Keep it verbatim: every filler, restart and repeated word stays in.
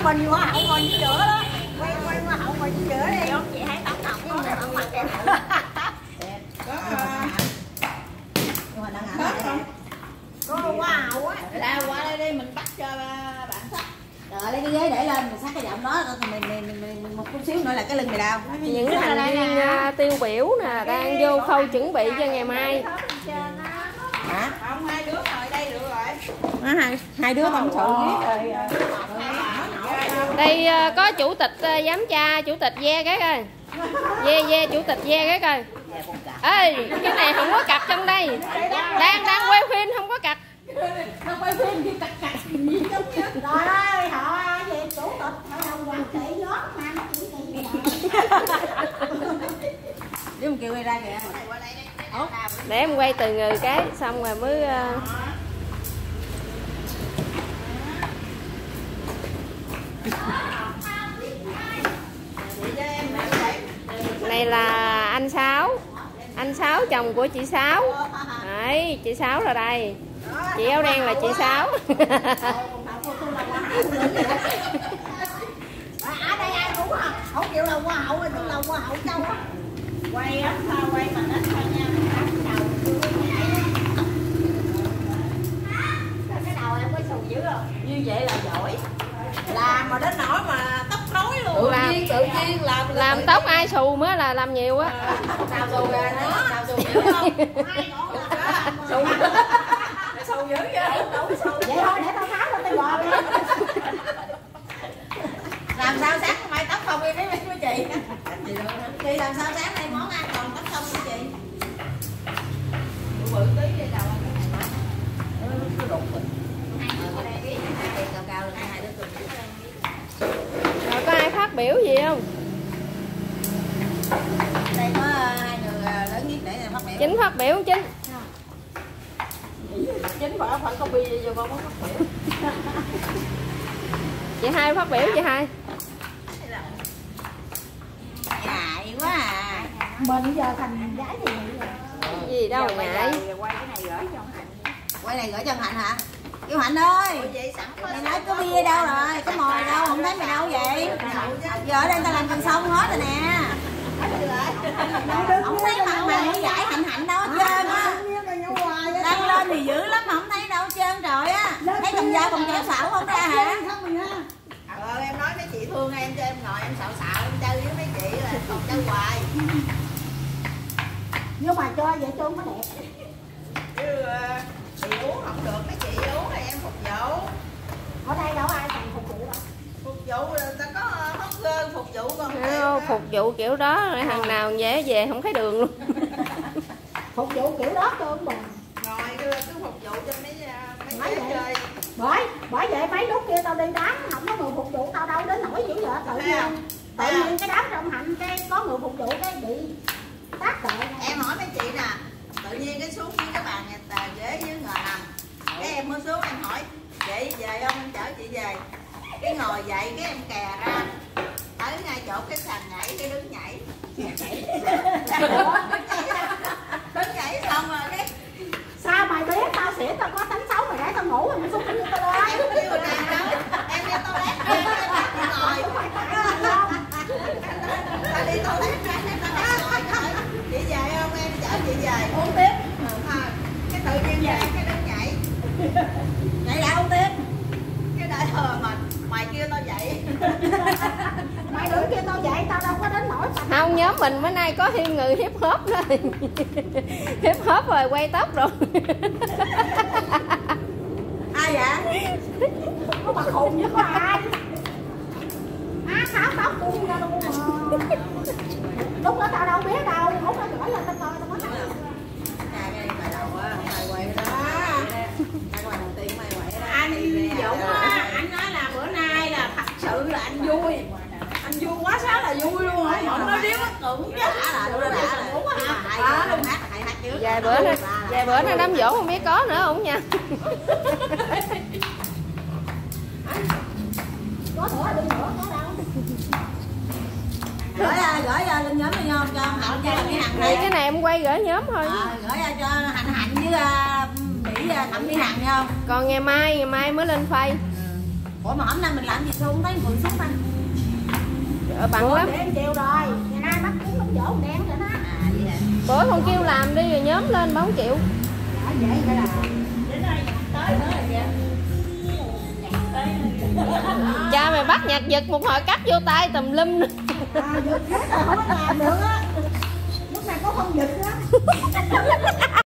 mình hoa hậu ngồi giữa giữa đó. Quay quay hoa hậu ngồi giữa giữa đi. Không chị thấy tóc ngọc có đẹp không mặt đẹp. Đẹp. Có nhưng mà đang ăn không? Có hoa hậu á. Ra qua đây đi mình bắt cho bạn sách. Rồi lấy cái ghế để lên mình sát cái giọng đó mình mình mình, mình, mình một chút xíu nữa là cái lưng mày đau. Những thành viên uh, tiêu biểu nè đang vô khâu chuẩn bị cho ngày mai. Hả? Không, hai đứa ngồi đây được rồi. À, hai, hai đứa tâm sự biết rồi. Đây uh, có chủ tịch uh, giám tra, chủ tịch ve cái coi. Ve ve chủ tịch ve cái coi. Ê, cái này không có cặp trong đây. Đang đang quay phim không có cặp. Đang quay phim thì cặp cặp gì giống như. Trời ơi, họ về chủ tịch hội đồng quản trị giót mà nó chỉ kỳ. Nếu mình kêu quay ra kìa. Để em quay từ người cái xong rồi mới uh... này là anh Sáu, anh Sáu chồng của chị Sáu. Đấy, chị Sáu là đây, chị áo đen là chị Sáu. Ở đây ai cũng không, không chịu là hoa hậu rồi, tôi là hoa hậu châu á. Quay á, quay mà ít thôi nha. Cái đầu em có xù dữ rồi. Như vậy là giỏi. Làm mà đến nỗi mà tóc rối luôn. Tự làm, nhiên, tự nhiên làm làm tóc ai xù mới là làm nhiều á. Nào xù ra đó, nào xù dữ không? Xù xù dữ vậy? Vậy thôi để tao tháo lên tay bò đi. Làm sao sáng mai tóc không đi với mấy chị? Chị làm sao sáng nay món ăn còn tóc không với chị? Bự tí đi đầu ăn cái này nó cứ đụng mình. Cao cao lên hai đứa cùng. Rồi có ai phát biểu gì không? Đây có hai người lớn nhất để phát biểu. Chính phát biểu chính. Chính phải phải copy vô con phát biểu. Chị Hai phát biểu chị Hai. Ngại quá à. Mình giờ thành gái gì vậy? Gì đâu ngại. Quay cái này gửi cho Hạnh. Quay này gửi cho Hạnh hả? Kêu Hạnh ơi. Mày nói có bia đâu rồi? Có mồi đâu? Không thấy mày đâu vậy? Giờ ở đây ta làm gần xong hết rồi nè. Không thấy mặt mày mới giải Hạnh Hạnh đâu hết trơn á. Đăng lên thì dữ lắm mà không thấy đâu hết trơn rồi á. Thấy cầm dao cầm kéo xảo không ra hả? Ờ, em nói mấy chị thương em cho em ngồi em xạo xạo em chơi với mấy chị là còn chơi hoài. Nhưng mà cho vậy cho nó đẹp. Chứ chị uống không được, mấy chị uống thì em phục vụ. Ở đây đâu ai cần phục vụ đâu. Phục vụ là ta có hot girl phục vụ còn Hello, phục vụ kiểu đó rồi thằng nào về về không thấy đường luôn. Phục vụ kiểu đó cho ông bà. Ngồi cứ, cứ phục vụ cho mấy mấy chị chơi. Bởi bởi vậy mấy lúc kia tao đi đám không có người phục vụ tao đâu đến nỗi dữ vậy. Tự nhiên tự nhiên cái đám trong Hạnh cái có người phục vụ cái bị tác tệ. Em hỏi mấy chị nè, tự nhiên cái xuống với cái bàn nhà ghế dưới ngồi nằm, cái em mới xuống em hỏi chị về không, em chở chị về, cái ngồi dậy cái em kè ra tới ngay chỗ cái sàn nhảy cái đứng nhảy đứng nhảy xong rồi cái Sao mày biết tao xỉn tao có tính xấu mày để tao ngủ rồi mày xuống như tao lên. em kêu nàng đâu em đi toilet ra em ngồi tao đi toilet ra em ngồi chị về không, em chở chị về uống tiếp cái tự nhiên về cái đứng nhảy Nhảy đã uống tiếp. cái đợi thờ mà mày kêu tao dậy. Mày đừng kêu tao dậy tao đâu có đến nỗi. Không, nhóm mình bữa nay có thêm người hip hop đó. Hip hop rồi quay tóc rồi. Ai vậy? Có bà khùng với có ai? Á tháo tóc cung ra luôn mà. Lúc đó tao đâu biết đâu, lúc đó gửi lên tao coi tao mới thấy. À cái bài đầu á, mày quay đó. Cái bài đầu tiên mày quay đó. Anh Dũng á, anh nói là bữa nay là thật sự là anh vui. Anh vui quá xá là vui luôn á, không nói điếu mất tưởng chứ. Đã là đúng rồi hả? Đúng hát, hãy hát trước. Vài bữa nó vài bữa nó đám dỗ không biết có nữa không nha. Có nữa đừng nữa có đâu. Gửi gửi ra lên nhóm đi không cho Hạnh cho cái Hạnh Thì cái này em quay gửi nhóm thôi. À, gửi ra cho Hạnh Hạnh với uh, Mỹ uh, Thẩm với Hạnh không? Còn ngày mai ngày mai mới lên phây. Ủa mà hôm nay mình làm gì sao không thấy Phượng xuống đây? Ờ, bằng lắm. Để em chiều rồi, ngày nay bắt cuốn đóng dỗ đen rồi đó. À vậy hả? Bữa con kêu làm đi rồi nhóm lên bốn triệu. Đã vậy phải là Đến đây tới nữa rồi kìa. Cha mày bắt nhạc giật một hồi cắt vô tay tùm lum. à, giật hết rồi không có làm được á. Lúc này có không giật á.